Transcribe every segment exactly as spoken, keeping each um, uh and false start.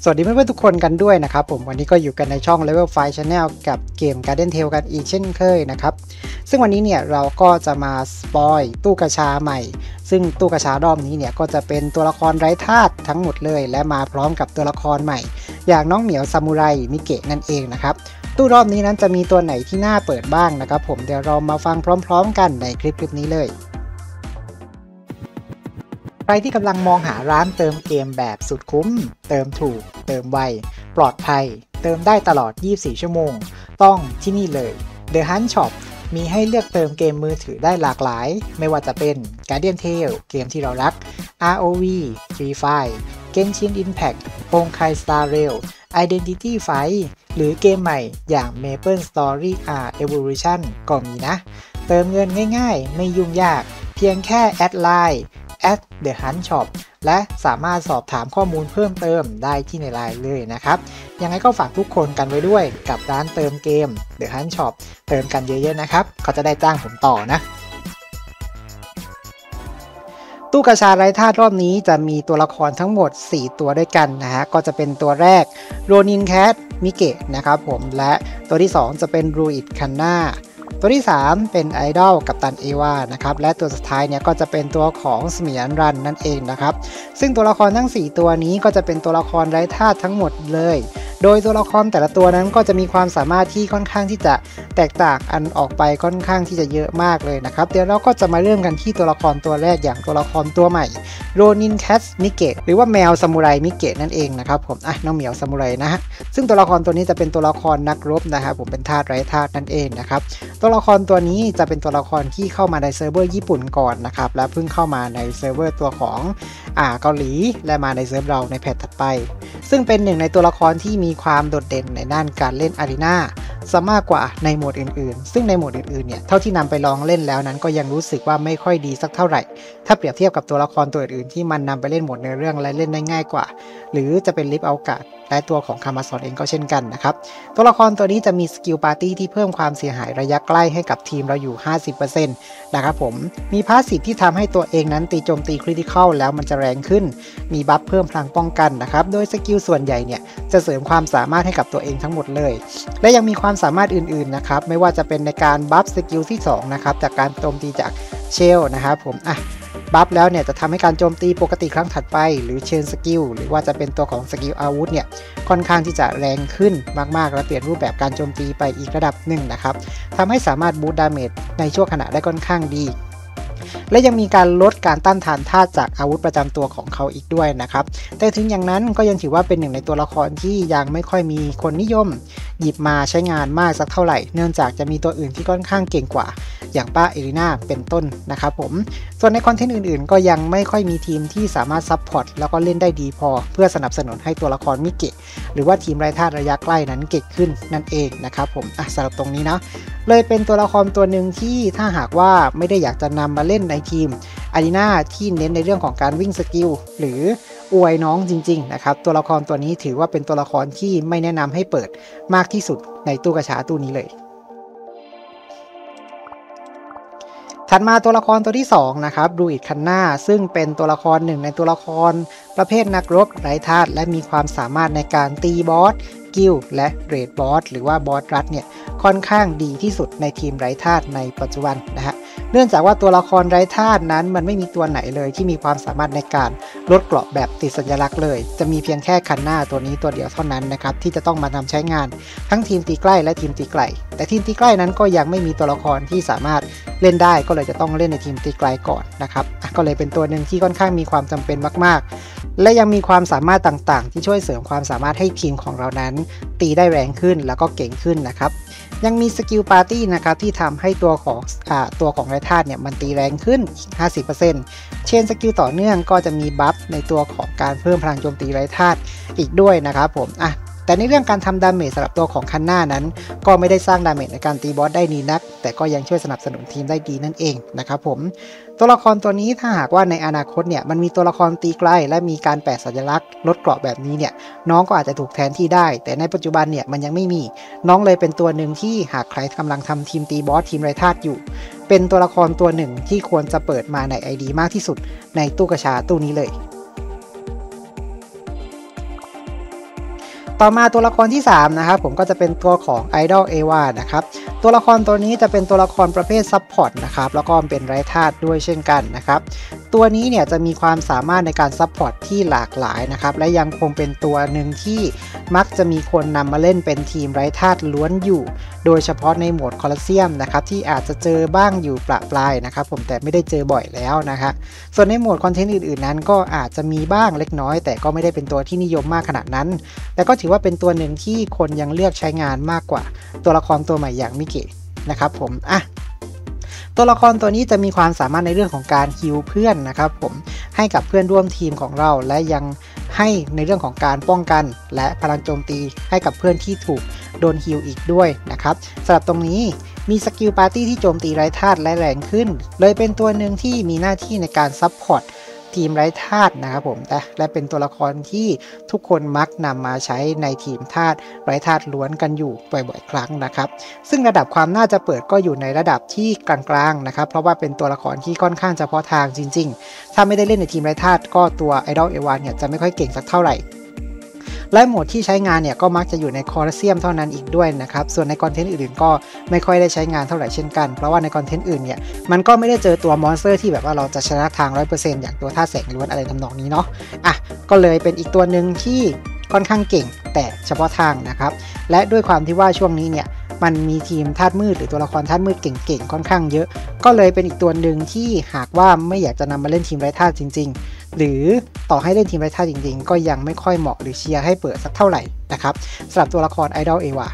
สวัสดีเพื่อนๆทุกคนกันด้วยนะครับผมวันนี้ก็อยู่กันในช่อง Level ไฟว์ Channel กับเกม Garden Tale กันอีกเช่นเคยนะครับซึ่งวันนี้เนี่ยเราก็จะมาสปอยตู้กระชาใหม่ซึ่งตู้กระชารอบนี้เนี่ยก็จะเป็นตัวละครไร้ธาตุทั้งหมดเลยและมาพร้อมกับตัวละครใหม่อย่างน้องเหมียวซามูไรมิเกะนั่นเองนะครับตู้รอบนี้นั้นจะมีตัวไหนที่น่าเปิดบ้างนะครับผมเดี๋ยวเรามาฟังพร้อมๆกันในคลิปคลิปนี้เลยใครที่กำลังมองหาร้านเติมเกมแบบสุดคุ้มเติมถูกเติมไวปลอดภัยเติมได้ตลอดยี่สิบสี่ชั่วโมงต้องที่นี่เลย The Hunt Shop มีให้เลือกเติมเกมมือถือได้หลากหลายไม่ว่าจะเป็น Guardian Tale เกมที่เรารัก อาร์ โอ วี Free Fire Genshin Impact Honkai Star Rail Identity Fight หรือเกมใหม่อย่าง Maple Story อาร์ Evolution ก็มีนะเติมเงินง่ายๆไม่ยุ่งยากเพียงแค่แอดไลน์at The Hunt Shop และสามารถสอบถามข้อมูลเพิ่มเติมได้ที่ในไลน์เลยนะครับยังไงก็ฝากทุกคนกันไว้ด้วยกับร้านเติมเกม The Hunt Shop เติมกันเยอะๆนะครับเขาจะได้จ้างผมต่อนะตู้กระชาไร้ธาตุรอบนี้จะมีตัวละครทั้งหมดสี่ตัวด้วยกันนะฮะก็จะเป็นตัวแรกโรนินแคทมิเกะนะครับผมและตัวที่สองจะเป็นรูอิดคันนาตัวที่สามเป็นไอดอลกัปตันเอวานะครับและตัวสุดท้ายเนี่ยก็จะเป็นตัวของเสมียนรันนั่นเองนะครับซึ่งตัวละครทั้งสี่ตัวนี้ก็จะเป็นตัวละครไร้ธาตุทั้งหมดเลยโดยตัวละครแต่ละตัวนั้นก็จะมีความสามารถที่ค่อนข้างที่จะแตกต่างอันออกไปค่อนข้างที่จะเยอะมากเลยนะครับเดี๋ยวเราก็จะมาเริ่มกันที่ตัวละครตัวแรกอย่างตัวละครตัวใหม่โรนินแคทมิเกะหรือว่าแมวซามูไรมิเกะนั่นเองนะครับผมอ่ะน้องเหมียวซามูไรนะฮะซึ่งตัวละครตัวนี้จะเป็นตัวละครนักรบนะครับผมเป็นธาตุไร้ธาตุนั่นเองนะครับตัวละครตัวนี้จะเป็นตัวละครที่เข้ามาในเซิร์ฟเวอร์ญี่ปุ่นก่อนนะครับและเพิ่งเข้ามาในเซิร์ฟเวอร์ตัวของอ่าเกาหลีและมาในเซิร์ฟเราในแพทถัดไปซึ่งเป็นหนึ่งในตัวละครที่มีความโดดเด่นในด้านการเล่นอารีนาซะมากกว่าในโหมดอื่นๆซึ่งในโหมดอื่นๆเนี่ยเท่าที่นำไปลองเล่นแล้วนั้นก็ยังรู้สึกว่าไม่ค่อยดีสักเท่าไหร่ถ้าเปรียบเทียบกับตัวละครตัวอื่นๆที่มันนำไปเล่นโหมดในเรื่องและเล่นได้ง่ายกว่าหรือจะเป็นลิฟต์อวกาศและตัวของคามาซอนเองก็เช่นกันนะครับตัวละครตัวนี้จะมีสกิลปาร์ตี้ที่เพิ่มความเสียหายระยะใกล้ให้กับทีมเราอยู่ ห้าสิบเปอร์เซ็นต์ นะครับผมมีพาสซีฟที่ทำให้ตัวเองนั้นตีโจมตีคริติคอลแล้วมันจะแรงขึ้นมีบัฟเพิ่มพลังป้องกันนะครับโดยสกิลส่วนใหญ่เนี่ยจะเสริมความสามารถให้กับตัวเองทั้งหมดเลยและยังมีความสามารถอื่นๆนะครับไม่ว่าจะเป็นในการบัฟสกิลที่สองนะครับจากการโจมตีจากเชลนะครับผมอ่ะบัฟแล้วเนี่ยจะทำให้การโจมตีปกติครั้งถัดไปหรือเชนสกิลหรือว่าจะเป็นตัวของสกิลอาวุธเนี่ยค่อนข้างที่จะแรงขึ้นมากๆและเปลี่ยนรูปแบบการโจมตีไปอีกระดับหนึ่งนะครับทำให้สามารถบูสต์ดาเมจในช่วงขณะได้ค่อนข้างดีและยังมีการลดการต้านทานธาตุจากอาวุธประจำตัวของเขาอีกด้วยนะครับแต่ถึงอย่างนั้นก็ยังถือว่าเป็นหนึ่งในตัวละครที่ยังไม่ค่อยมีคนนิยมหยิบมาใช้งานมากสักเท่าไหร่เนื่องจากจะมีตัวอื่นที่ค่อนข้างเก่งกว่าอย่างป้าเอริน่าเป็นต้นนะครับผมส่วนในคอนเทนต์อื่นๆก็ยังไม่ค่อยมีทีมที่สามารถซัพพอร์ตแล้วก็เล่นได้ดีพอเพื่อสนับสนุนให้ตัวละครมิเกะหรือว่าทีมไร้ธาตุระยะใกล้นั้นเก่งขึ้นนั่นเองนะครับผมอ่ะสำหรับตรงนี้นะเลยเป็นตัวละครตัวหนึ่งที่ถ้าหากว่าไม่ได้อยากจะนำมาเล่นในทีมอารีนาที่เน้นในเรื่องของการวิ่งสกิลหรืออวยน้องจริงๆนะครับตัวละครตัวนี้ถือว่าเป็นตัวละครที่ไม่แนะนำให้เปิดมากที่สุดในตู้กระชาตู้นี้เลยถัดมาตัวละครตัวที่สองนะครับรูอิดคันนาซึ่งเป็นตัวละครหนึ่งในตัวละครประเภทนักรบไร้ธาตุและมีความสามารถในการตีบอสกิลและเรดบอสหรือว่าบอสรัดเนี่ยค่อนข้างดีที่สุดในทีมไร้ธาตุในปัจจุบันนะฮะเนื่องจากว่าตัวละครไร้ธาตุนั้นมันไม่มีตัวไหนเลยที่มีความสามารถในการลดเกราะแบบติดสัญลักษณ์เลยจะมีเพียงแค่คันนาตัวนี้ตัวเดียวเท่านั้นนะครับที่จะต้องมาทำใช้งานทั้งทีมตีใกล้และทีมตีไกลแต่ทีมตีใกล้นั้นก็ยังไม่มีตัวละครที่สามารถเล่นได้ก็เลยจะต้องเล่นในทีมตีไกลก่อนนะครับก็เลยเป็นตัวหนึ่งที่ค่อนข้างมีความจำเป็นมากๆและยังมีความสามารถต่างๆที่ช่วยเสริมความสามารถให้ทีมของเรานั้นตีได้แรงขึ้นแล้วก็เก่งขึ้นนะครับยังมีสกิลปาร์ตี้นะครับที่ทำให้ตัวของอ่าตัวของไร้ธาตุเนี่ยมันตีแรงขึ้นอีก ห้าสิบเปอร์เซ็นต์ เชนสกิลต่อเนื่องก็จะมีบัฟในตัวของการเพิ่มพลังโจมตีไร้ธาตุอีกด้วยนะครับผมอ่ะแต่ในเรื่องการทำดาเมจสำหรับตัวของคันนานั้นก็ไม่ได้สร้างดาเมจในการตีบอสได้ดีนักแต่ก็ยังช่วยสนับสนุนทีมได้ดีนั่นเองนะครับผมตัวละครตัวนี้ถ้าหากว่าในอนาคตเนี่ยมันมีตัวละครตีไกลและมีการแปะสัญลักษณ์ลดเกราะแบบนี้เนี่ยน้องก็อาจจะถูกแทนที่ได้แต่ในปัจจุบันเนี่ยมันยังไม่มีน้องเลยเป็นตัวหนึ่งที่หากใครกำลังทำทีมตีบอสทีมไร้ธาตุอยู่เป็นตัวละครตัวหนึ่งที่ควรจะเปิดมาใน ไอ ดี มากที่สุดในตู้กระชาตู้นี้เลยต่อมาตัวละครที่สามนะครับผมก็จะเป็นตัวของ Idol Eva นะครับตัวละครตัวนี้จะเป็นตัวละครประเภทซัพพอร์ตนะครับแล้วก็เป็นไร้ธาตุด้วยเช่นกันนะครับตัวนี้เนี่ยจะมีความสามารถในการซัพพอร์ตที่หลากหลายนะครับและยังคงเป็นตัวหนึ่งที่มักจะมีคนนำมาเล่นเป็นทีมไร้ธาตุล้วนอยู่โดยเฉพาะในโหมดคอลอสเซียมนะครับที่อาจจะเจอบ้างอยู่ประปรายนะครับผมแต่ไม่ได้เจอบ่อยแล้วนะครับส่วนในโหมดคอนเทนต์อื่นๆนั้นก็อาจจะมีบ้างเล็กน้อยแต่ก็ไม่ได้เป็นตัวที่นิยมมากขนาดนั้นแต่ก็ถือว่าเป็นตัวหนึ่งที่คนยังเลือกใช้งานมากกว่าตัวละครตัวใหม่อย่างมิเกะนะครับผมอ่ะตัวละครตัวนี้จะมีความสามารถในเรื่องของการฮีลเพื่อนนะครับผมให้กับเพื่อนร่วมทีมของเราและยังให้ในเรื่องของการป้องกันและพลังโจมตีให้กับเพื่อนที่ถูกโดนฮีลอีกด้วยนะครับสำหรับตรงนี้มีสกิลปาร์ตี้ที่โจมตีไร้ธาตุและแรงขึ้นเลยเป็นตัวหนึ่งที่มีหน้าที่ในการซัพพอร์ตทีมไร้ธาตุนะครับผมแต่และเป็นตัวละครที่ทุกคนมักนำมาใช้ในทีมธาตุไร้ธาตุล้วนกันอยู่บ่อยๆครั้งนะครับซึ่งระดับความน่าจะเปิดก็อยู่ในระดับที่กลางๆนะครับเพราะว่าเป็นตัวละครที่ค่อนข้างเฉพาะทางจริงๆถ้าไม่ได้เล่นในทีมไร้ธาตุก็ตัว Idol Eva เนี่ยจะไม่ค่อยเก่งสักเท่าไหร่และโหมดที่ใช้งานเนี่ยก็มักจะอยู่ในคอลอสเซียมเท่านั้นอีกด้วยนะครับส่วนในคอนเทนต์อื่นๆก็ไม่ค่อยได้ใช้งานเท่าไหร่เช่นกันเพราะว่าในคอนเทนต์อื่นเนี่ยมันก็ไม่ได้เจอตัวมอนสเตอร์ที่แบบว่าเราจะชนะทาง ร้อยเปอร์เซ็นต์ อย่างตัวท่าแสงล้วนอะไรทำนองนี้เนาะอ่ะก็เลยเป็นอีกตัวหนึ่งที่ค่อนข้างเก่งแต่เฉพาะทางนะครับและด้วยความที่ว่าช่วงนี้เนี่ยมันมีทีมธาตุมืดหรือตัวละครธาตุมืดเก่งๆค่อนข้างเยอะก็เลยเป็นอีกตัวหนึ่งที่หากว่าไม่อยากจะนำมาเล่นทีมไร้ธาตุจริงๆหรือต่อให้เล่นทีมไร้ธาตุจริงๆก็ยังไม่ค่อยเหมาะหรือเชียร์ให้เปิดสักเท่าไหร่นะครับสำหรับตัวละคร Idol Eva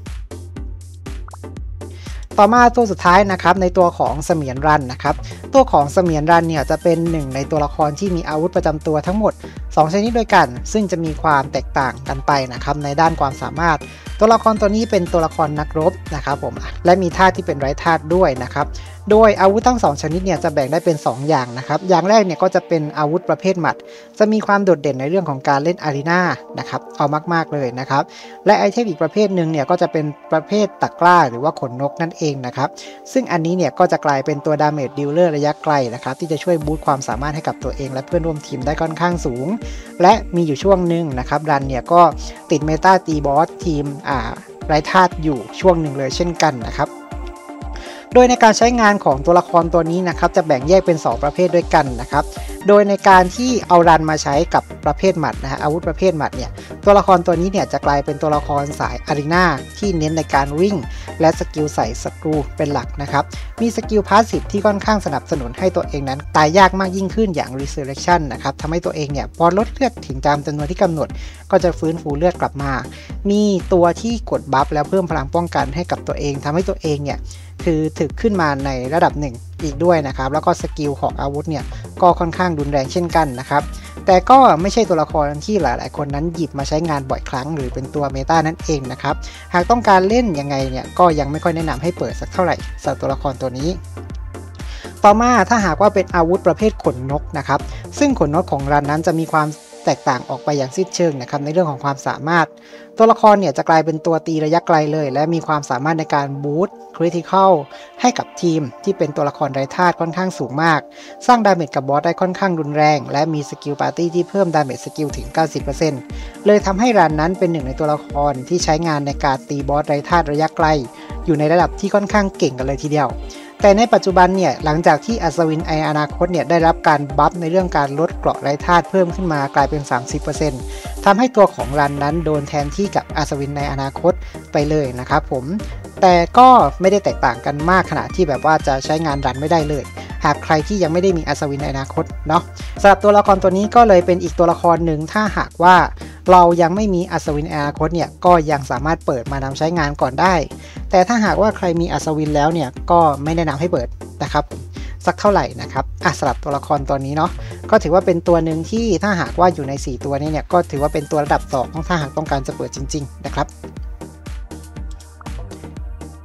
ต่อมาตัวสุดท้ายนะครับในตัวของเสมียนรันนะครับตัวของเสมียนรันเนี่ยจะเป็นหนึ่งในตัวละครที่มีอาวุธประจำตัวทั้งหมดสองชนิดด้วยกันซึ่งจะมีความแตกต่างกันไปนะครับในด้านความสามารถตัวละครตัวนี้เป็นตัวละครนักรบนะครับผมและมีธาตุที่เป็นไร้ธาตุด้วยนะครับโดยอาวุธทั้งสองชนิดเนี่ยจะแบ่งได้เป็นสองอย่างนะครับอย่างแรกเนี่ยก็จะเป็นอาวุธประเภทหมัดจะมีความโดดเด่นในเรื่องของการเล่นอารีนานะครับเอามากๆเลยนะครับและไอเทมอีกประเภทหนึ่งเนี่ยก็จะเป็นประเภทตะกร้าหรือว่าขนนกนั่นเองนะครับซึ่งอันนี้เนี่ยก็จะกลายเป็นตัวดาเมจดิลเลอร์ระยะไกลนะครับที่จะช่วยบูสต์ความสามารถให้กับตัวเองและเพื่อนร่วมทีมได้ค่อนข้างสูงและมีอยู่ช่วงหนึ่งนะครับรันเนี่ยก็ติดเมตาตีบอสทีมอ่าไร้ธาตุอยู่ช่วงหนึ่งเลยเช่นกันนะครับโดยในการใช้งานของตัวละครตัวนี้นะครับจะแบ่งแยกเป็นสองประเภทด้วยกันนะครับโดยในการที่เอารันมาใช้กับประเภทหมัดนะฮะอาวุธประเภทหมัดเนี่ยตัวละครตัวนี้เนี่ยจะกลายเป็นตัวละครสายอารีนาที่เน้นในการวิ่งและสกิลใส่ศัตรูเป็นหลักนะครับมีสกิลพาสซีฟที่ค่อนข้างสนับสนุนให้ตัวเองนั้นตายยากมากยิ่งขึ้นอย่าง Resurrection นะครับทำให้ตัวเองเนี่ยพอลดเลือดถึงตามจำนวนที่กำหนดก็จะฟื้นฟูเลือดกลับมามีตัวที่กดบัฟแล้วเพิ่มพลังป้องกันให้กับตัวเองทำให้ตัวเองเนี่ยคือถึกขึ้นมาในระดับหนึ่งอีกด้วยนะครับแล้วก็สกิลของอาวุธเนี่ยก็ค่อนข้างรุนแรงเช่นกันนะครับแต่ก็ไม่ใช่ตัวละครที่หลายๆคนนั้นหยิบมาใช้งานบ่อยครั้งหรือเป็นตัวเมตานั่นเองนะครับหากต้องการเล่นยังไงเนี่ยก็ยังไม่ค่อยแนะนำให้เปิดสักเท่าไหร่สำหรับตัวละครตัวนี้ต่อมาถ้าหากว่าเป็นอาวุธประเภทขนนกนะครับซึ่งขนนกของรันนั้นจะมีความแตกต่างออกไปอย่างสิ้นเชิงนะครับในเรื่องของความสามารถตัวละครเนี่ยจะกลายเป็นตัวตีระยะไกลเลยและมีความสามารถในการบูสต์คริติคอลให้กับทีมที่เป็นตัวละครไร้ธาตุค่อนข้างสูงมากสร้างดาเมจกับบอสได้ค่อนข้างรุนแรงและมีสกิลปาร์ตี้ที่เพิ่มดาเมจสกิลถึง เก้าสิบเปอร์เซ็นต์ เลยทำให้รันนั้นเป็นหนึ่งในตัวละครที่ใช้งานในการตีบอสไร้ธาตุระยะไกลอยู่ในระดับที่ค่อนข้างเก่งกันเลยทีเดียวแต่ในปัจจุบันเนี่ยหลังจากที่อัศวินในอนาคตเนี่ยได้รับการบัฟในเรื่องการลดเกราะไร้ธาตุเพิ่มขึ้นมากลายเป็น สามสิบเปอร์เซ็นต์ ทำให้ตัวของรันนั้นโดนแทนที่กับอัศวินในอนาคตไปเลยนะครับผมแต่ก็ไม่ได้แตกต่างกันมากขนาดที่แบบว่าจะใช้งานรันไม่ได้เลยหากใครที่ยังไม่ได้มีอัศวินในอนาคตเนาะสำหรับตัวละครตัวนี้ก็เลยเป็นอีกตัวละครหนึ่งถ้าหากว่าเรายังไม่มีอัศวินในอนาคตเนี่ยก็ยังสามารถเปิดมานำใช้งานก่อนได้แต่ถ้าหากว่าใครมีอัศวินแล้วเนี่ยก็ไม่แนะนำให้เปิดนะครับสักเท่าไหร่นะครับอ่ะสำหรับตัวละครตัวนี้เนาะก็ถือว่าเป็นตัวหนึ่งที่ถ้าหากว่าอยู่ในสี่ตัวนี้เนี่ยก็ถือว่าเป็นตัวระดับสองถ้าหากต้องการจะเปิดจริงๆนะครับ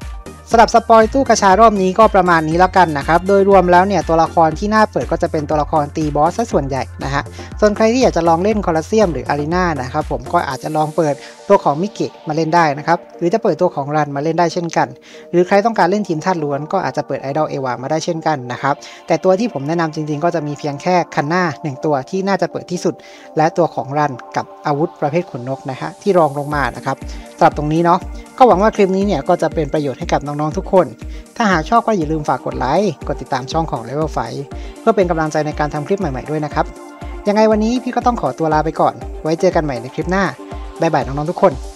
สำหรับสปอยตู้กระชารอบนี้ก็ประมาณนี้แล้วกันนะครับโดยรวมแล้วเนี่ยตัวละครที่น่าเปิดก็จะเป็นตัวละครตีบอสซะส่วนใหญ่นะฮะส่วนใครที่อยากจะลองเล่นคอลอสเซียมหรืออารีนานะครับผมก็อาจจะลองเปิดตัวของมิเกะมาเล่นได้นะครับหรือจะเปิดตัวของรันมาเล่นได้เช่นกันหรือใครต้องการเล่นทีมธาตุล้วนก็อาจจะเปิดไอดอลเอวามาได้เช่นกันนะครับแต่ตัวที่ผมแนะนำจริงๆก็จะมีเพียงแค่คันหน้าหนึ่งตัวที่น่าจะเปิดที่สุดและตัวของรันกับอาวุธประเภทขนนกนะฮะที่รองลงมานะครับสำหรับตรงนี้เนาะก็หวังว่าคลิปนี้เนี่ยก็จะเป็นประโยชน์ให้กับน้องๆทุกคนถ้าหากชอบก็อย่าลืมฝากกดไลค์กดติดตามช่องของ Level ไฟว์ เพื่อเป็นกำลังใจในการทำคลิปใหม่ๆด้วยนะครับยังไงวันนี้พี่ก็ต้องขอตัวลาไปก่อนไว้เจอกันใหม่ในคลิปหน้าบ๊ายบายน้องๆทุกคน